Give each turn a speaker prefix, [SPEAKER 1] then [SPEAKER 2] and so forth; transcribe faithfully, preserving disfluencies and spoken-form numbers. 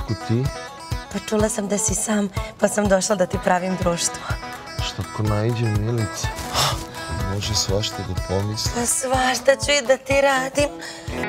[SPEAKER 1] otkud ti?
[SPEAKER 2] Pa čula sam da si sam, pa sam došla da ti pravim društvo.
[SPEAKER 1] Šta ko naiđe Milica? Može svašta da pomisli.
[SPEAKER 2] Pa svašta ću i da ti radim.